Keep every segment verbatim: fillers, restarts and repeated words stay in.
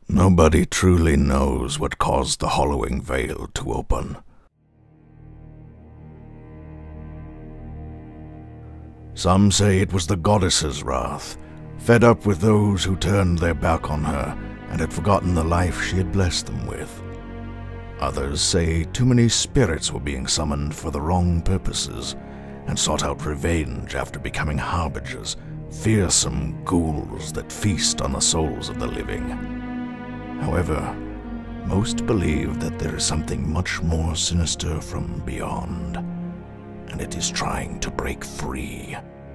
Nobody truly knows what caused the hollowing veil to open. Some say it was the goddess's wrath, fed up with those who turned their back on her and had forgotten the life she had blessed them with. Others say too many spirits were being summoned for the wrong purposes and sought out revenge after becoming harbingers, fearsome ghouls that feast on the souls of the living. However, most believe that there is something much more sinister from beyond, and it is trying to break free.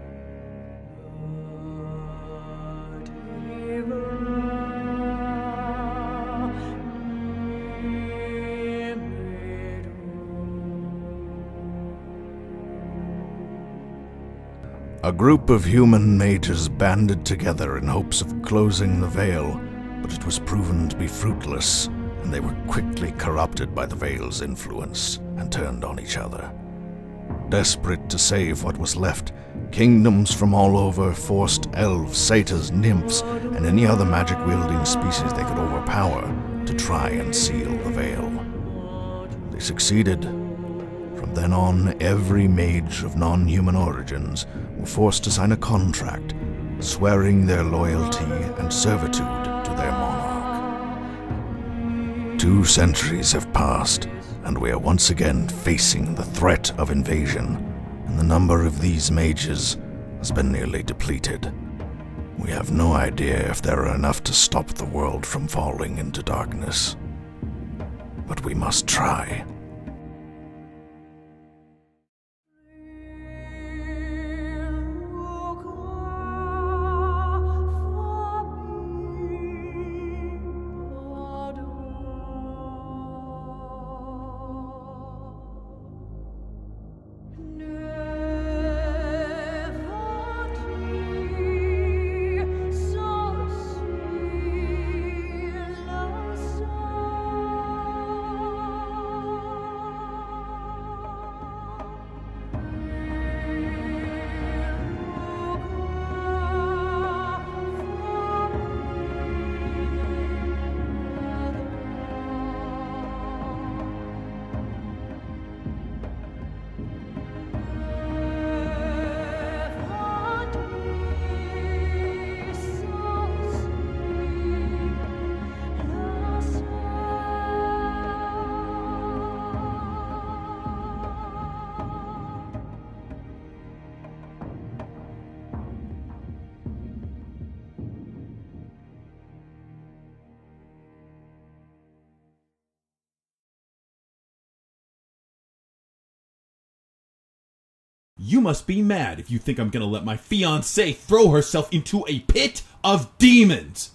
A group of human mages banded together in hopes of closing the veil, but it was proven to be fruitless, and they were quickly corrupted by the veil's influence and turned on each other. Desperate to save what was left, kingdoms from all over forced elves, satyrs, nymphs, and any other magic-wielding species they could overpower to try and seal the veil. They succeeded. From then on, every mage of non-human origins were forced to sign a contract, swearing their loyalty and servitude to their monarch. Two centuries have passed, and we are once again facing the threat of invasion, and the number of these mages has been nearly depleted. We have no idea if there are enough to stop the world from falling into darkness, but we must try. You must be mad if you think I'm gonna let my fiancée throw herself into a pit of demons!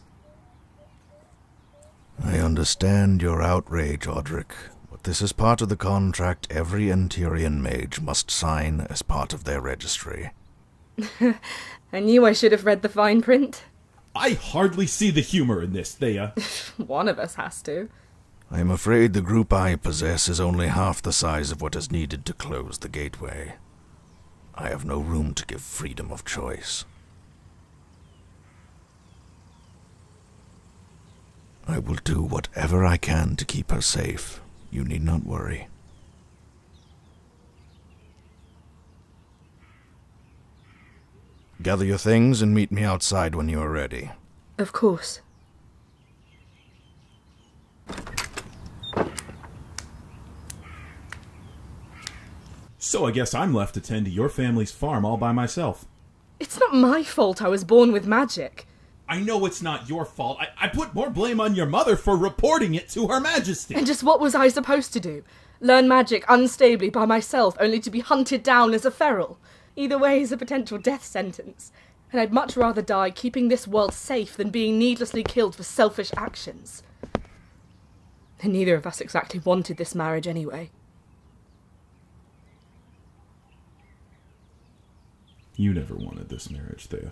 I understand your outrage, Audric, but this is part of the contract every Antirian mage must sign as part of their registry. I knew I should have read the fine print. I hardly see the humor in this, Thea. One of us has to. I am afraid the group I possess is only half the size of what is needed to close the gateway. I have no room to give freedom of choice. I will do whatever I can to keep her safe. You need not worry. Gather your things and meet me outside when you are ready. Of course. So I guess I'm left to tend to your family's farm all by myself. It's not my fault I was born with magic. I know it's not your fault. I, I put more blame on your mother for reporting it to Her Majesty. And just what was I supposed to do? Learn magic unstably by myself, only to be hunted down as a feral? Either way is a potential death sentence. And I'd much rather die keeping this world safe than being needlessly killed for selfish actions. And neither of us exactly wanted this marriage anyway. You never wanted this marriage, Thea.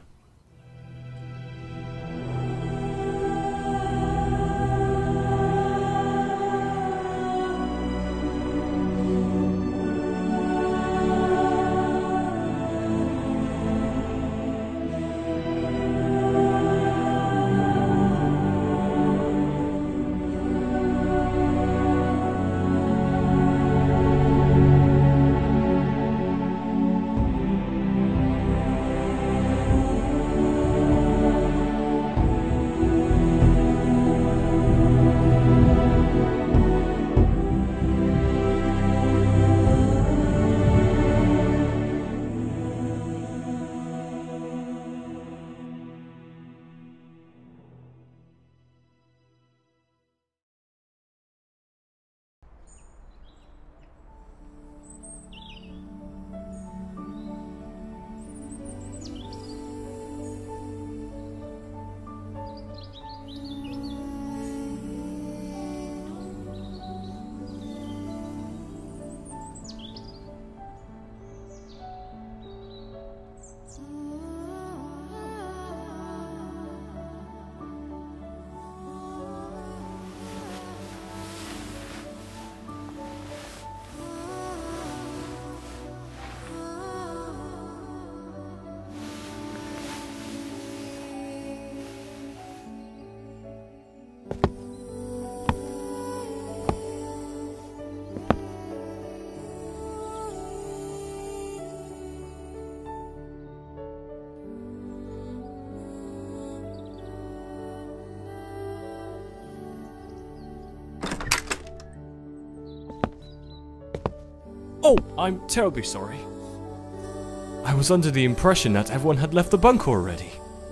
Oh, I'm terribly sorry. I was under the impression that everyone had left the bunker already.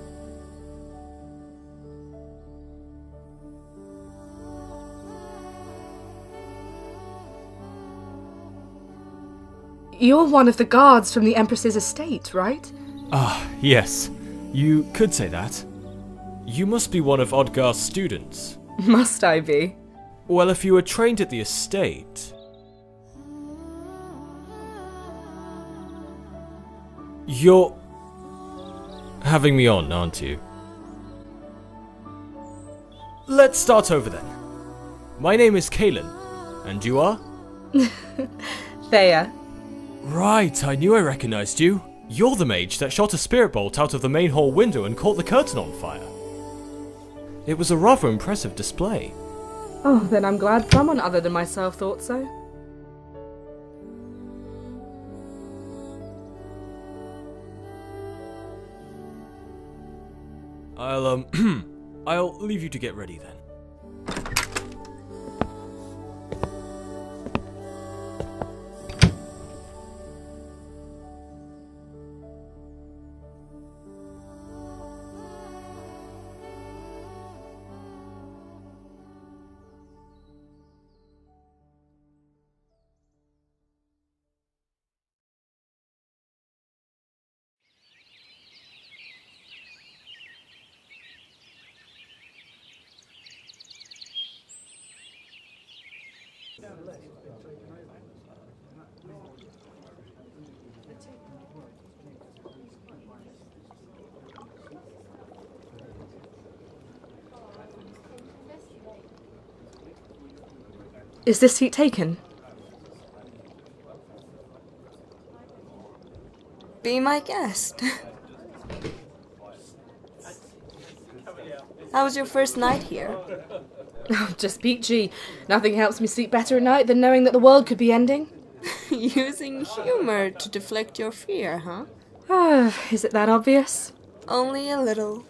You're one of the guards from the Empress's estate, right? Ah, yes. You could say that. You must be one of Odgar's students. Must I be? Well, if you were trained at the estate... You're... having me on, aren't you? Let's start over then. My name is Kalen, and you are? Thea. Right, I knew I recognized you. You're the mage that shot a spirit bolt out of the main hall window and caught the curtain on fire. It was a rather impressive display. Oh, then I'm glad someone other than myself thought so. I'll, um, I'll leave you to get ready then. Is this seat taken? Be my guest. How was your first night here? Oh, just peachy. Nothing helps me sleep better at night than knowing that the world could be ending. Using humor to deflect your fear, huh? Ah, is it that obvious? Only a little.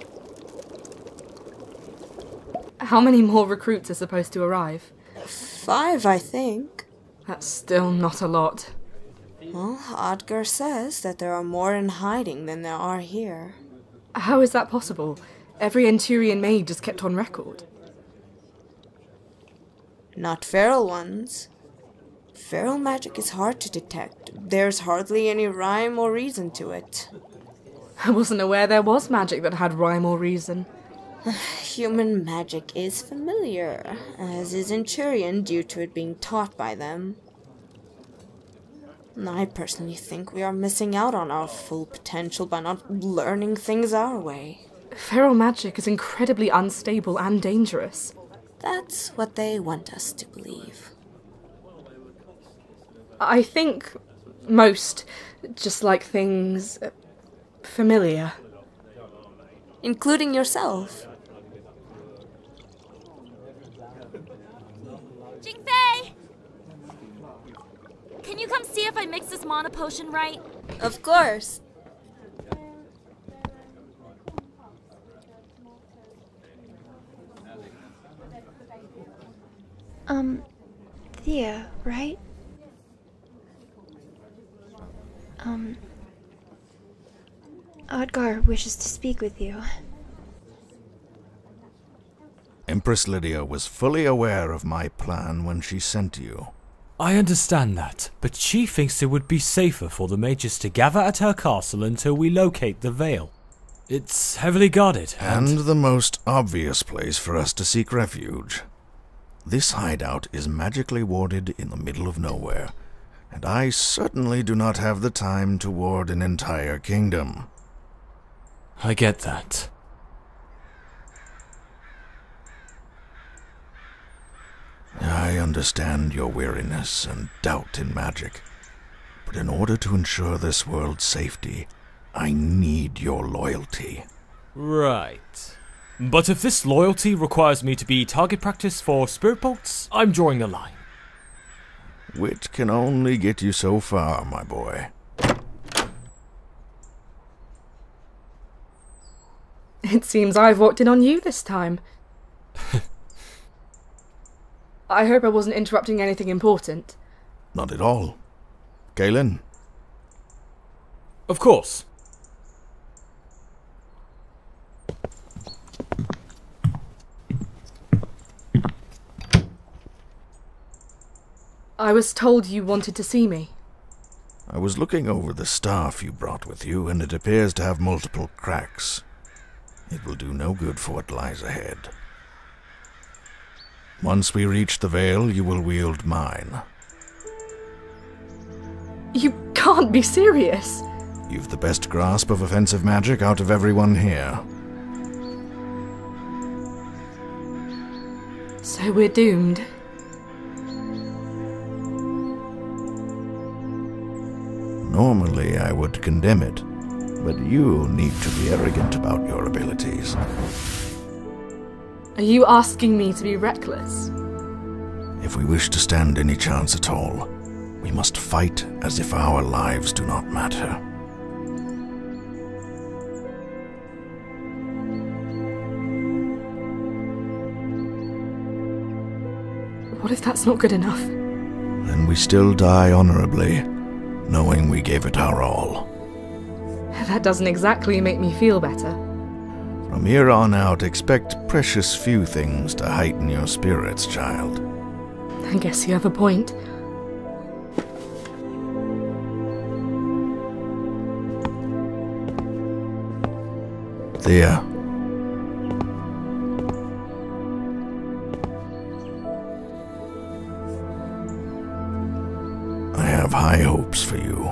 How many more recruits are supposed to arrive? Five, I think. That's still not a lot. Well, Odgar says that there are more in hiding than there are here. How is that possible? Every Enturian mage is kept on record. Not feral ones. Feral magic is hard to detect. There's hardly any rhyme or reason to it. I wasn't aware there was magic that had rhyme or reason. Human magic is familiar, as is Enturian due to it being taught by them. I personally think we are missing out on our full potential by not learning things our way. Feral magic is incredibly unstable and dangerous. That's what they want us to believe. I think most just like things uh, familiar. Including yourself. Jingfei! Can you come see if I mix this mana potion right? Of course. Um, Thea, right? Um, Odgar wishes to speak with you. Empress Lydia was fully aware of my plan when she sent you. I understand that, but she thinks it would be safer for the mages to gather at her castle until we locate the Veil. It's heavily guarded, and... And the most obvious place for us to seek refuge. This hideout is magically warded in the middle of nowhere, and I certainly do not have the time to ward an entire kingdom. I get that. I understand your weariness and doubt in magic, but in order to ensure this world's safety, I need your loyalty. Right. But if this loyalty requires me to be target practice for spirit bolts, I'm drawing a line. Wit can only get you so far, my boy. It seems I've walked in on you this time. I hope I wasn't interrupting anything important. Not at all. Galen? Of course. I was told you wanted to see me. I was looking over the staff you brought with you, and it appears to have multiple cracks. It will do no good for what lies ahead. Once we reach the Vale, you will wield mine. You can't be serious. You've the best grasp of offensive magic out of everyone here. So we're doomed. Normally, I would condemn it, but you need to be arrogant about your abilities. Are you asking me to be reckless? If we wish to stand any chance at all, we must fight as if our lives do not matter. What if that's not good enough? Then we still die honorably, knowing we gave it our all. That doesn't exactly make me feel better. From here on out, expect precious few things to heighten your spirits, child. I guess you have a point. Thea. I have high hopes for you.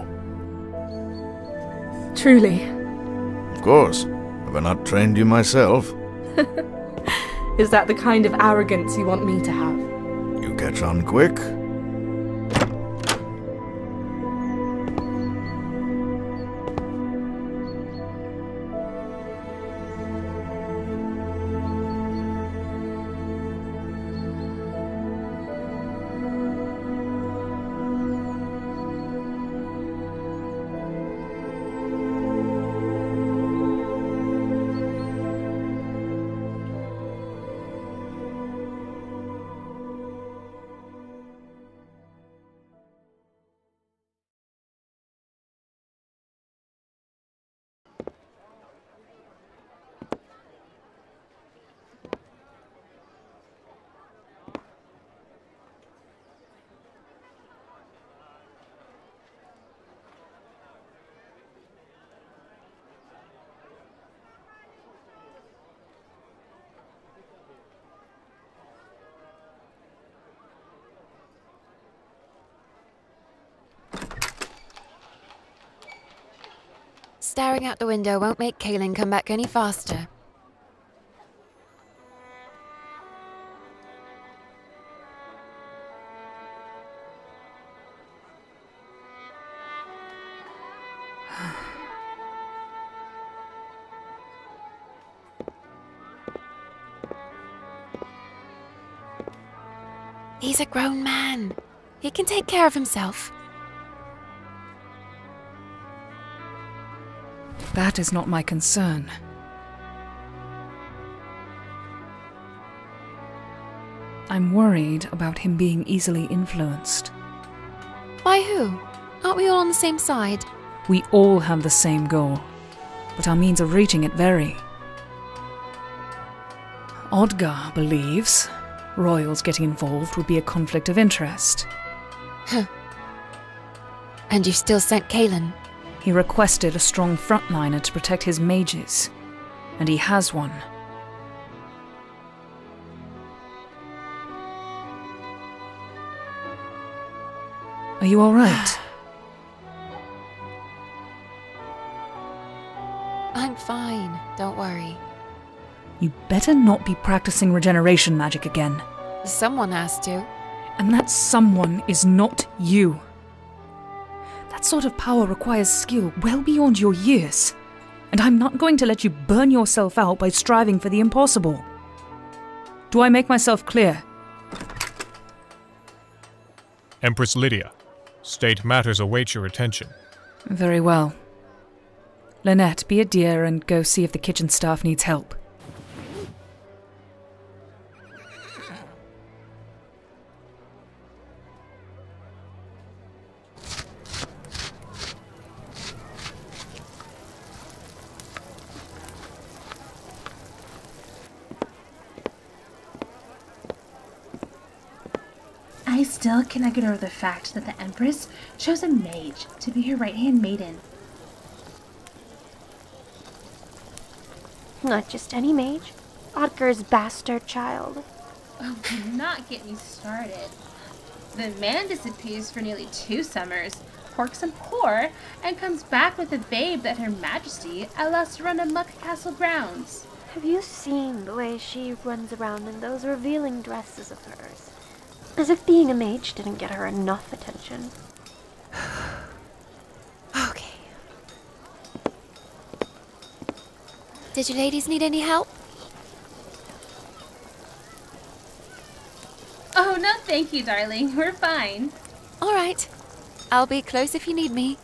Truly. Of course. Have I not trained you myself? Is that the kind of arrogance you want me to have? You catch on quick? Staring out the window won't make Kaelin come back any faster. He's a grown man. He can take care of himself. That is not my concern. I'm worried about him being easily influenced. By who? Aren't we all on the same side? We all have the same goal, but our means of reaching it vary. Odgar believes royals getting involved would be a conflict of interest. Huh. And you've still sent Kaelin? He requested a strong frontliner to protect his mages, and he has one. Are you all right? I'm fine, don't worry. You better not be practicing regeneration magic again. Someone has to. And that someone is not you. That sort of power requires skill well beyond your years, and I'm not going to let you burn yourself out by striving for the impossible. Do I make myself clear? Empress Lydia, state matters await your attention. Very well. Lynette, be a dear and go see if the kitchen staff needs help. I still cannot get over the fact that the Empress chose a mage to be her right-hand maiden. Not just any mage. Otgar's bastard child. Oh, do not get me started. The man disappears for nearly two summers, porks some poor, and comes back with a babe that Her Majesty allows to run amok castle grounds. Have you seen the way she runs around in those revealing dresses of hers? As if being a mage didn't get her enough attention. Okay. Did you ladies need any help? Oh, no thank you, darling. We're fine. All right. I'll be close if you need me.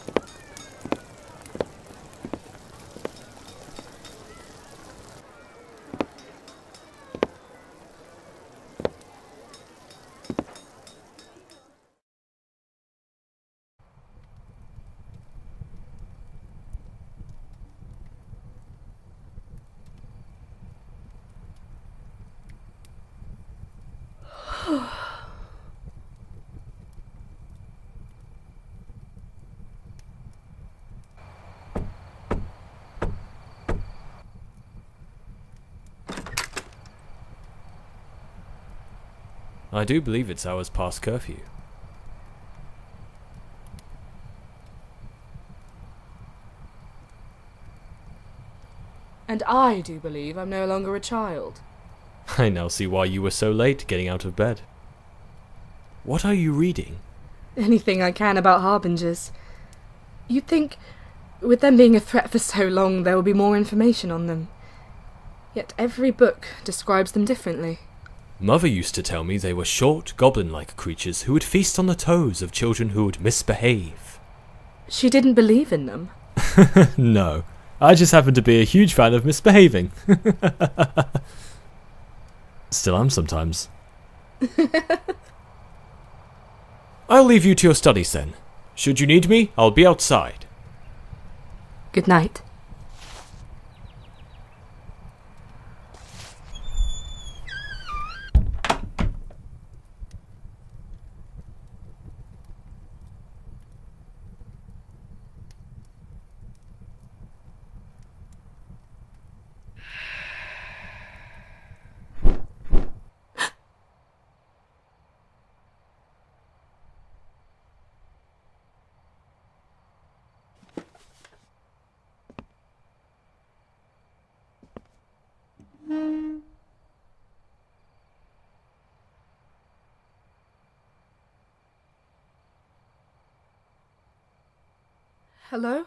I do believe it's hours past curfew. And I do believe I'm no longer a child. I now see why you were so late getting out of bed. What are you reading? Anything I can about harbingers. You'd think, with them being a threat for so long, there will be more information on them. Yet every book describes them differently. Mother used to tell me they were short, goblin-like creatures who would feast on the toes of children who would misbehave. She didn't believe in them. No, I just happen to be a huge fan of misbehaving. Still am sometimes. I'll leave you to your studies then. Should you need me, I'll be outside. Good night. Hello?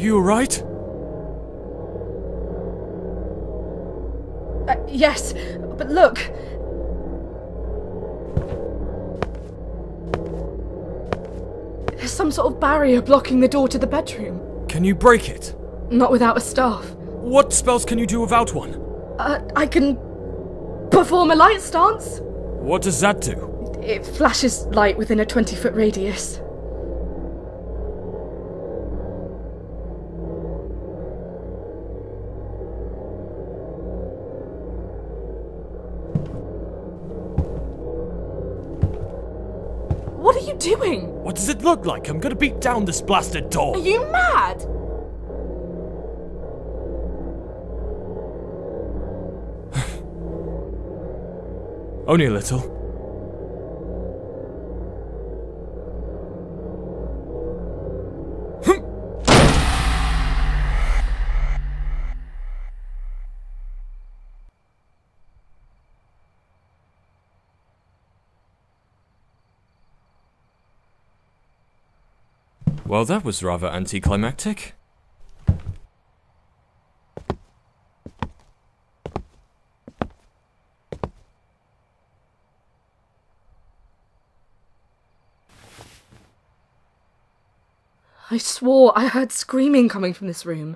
you alright? Uh, yes, but look. There's some sort of barrier blocking the door to the bedroom. Can you break it? Not without a staff. What spells can you do without one? Uh, I can perform a light stance. What does that do? It flashes light within a twenty-foot radius. What are you doing? What does it look like? I'm gonna beat down this blasted door. Are you mad? Only a little. Well, that was rather anticlimactic. I swore I heard screaming coming from this room.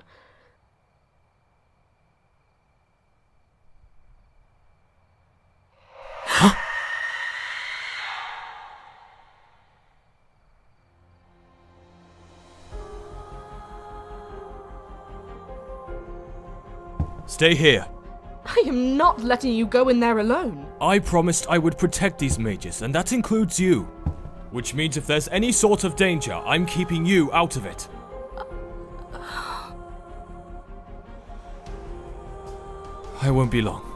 Stay here. I am not letting you go in there alone. I promised I would protect these mages, and that includes you. Which means if there's any sort of danger, I'm keeping you out of it. I won't be long.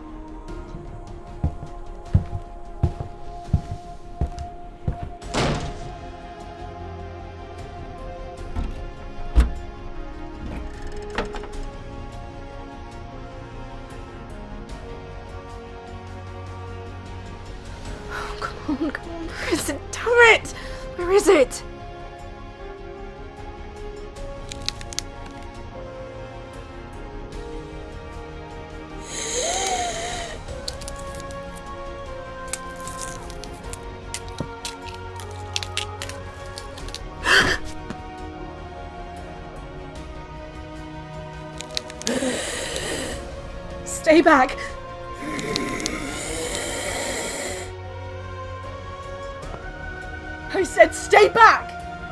Come on, come on, where is it? Damn it! Where is it? Stay back! I said stay back!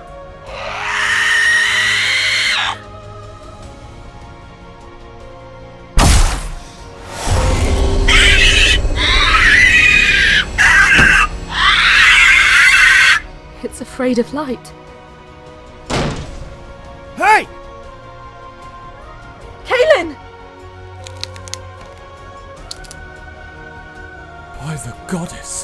It's afraid of light. Hey! Kaylin! By the goddess.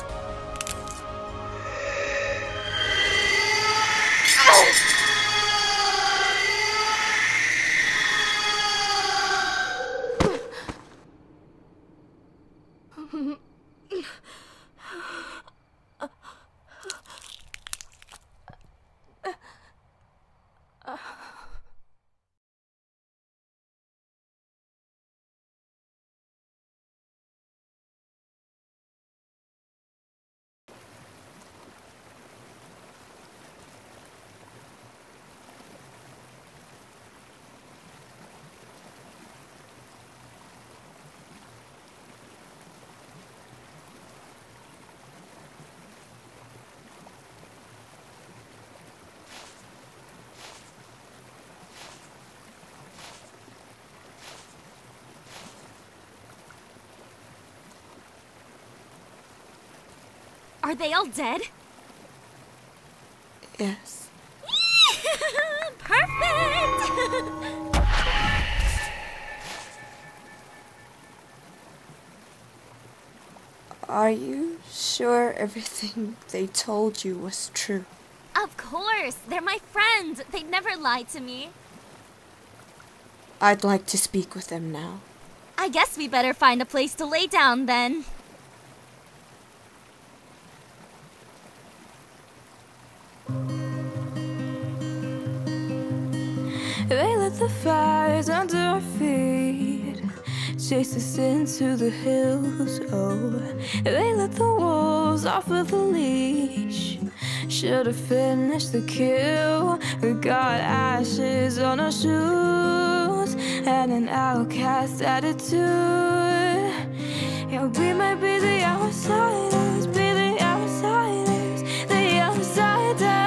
Are they all dead? Yes. Perfect! Are you sure everything they told you was true? Of course! They're my friends! They'd never lie to me. I'd like to speak with them now. I guess we better find a place to lay down then. They let the fires under our feet chase us into the hills. Oh, they let the wolves off of the leash. Should've finished the kill. We got ashes on our shoes and an outcast attitude. Yeah, we might be the outsiders, be the outsiders, the outsiders.